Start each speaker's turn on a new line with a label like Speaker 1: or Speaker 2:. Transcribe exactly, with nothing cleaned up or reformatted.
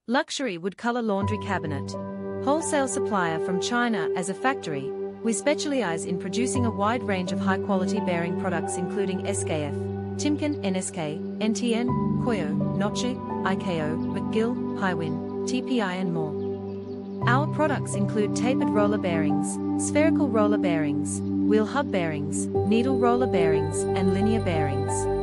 Speaker 1: Luxury wood color laundry cabinet. Wholesale supplier from China as a factory, we specialize in producing a wide range of high-quality bearing products including S K F, Timken, N S K, N T N, Koyo, NACHI, I K O, Mcgill, Hiwin, T P I and more. Our products include tapered roller bearings, spherical roller bearings, wheel hub bearings, needle roller bearings, and linear bearings.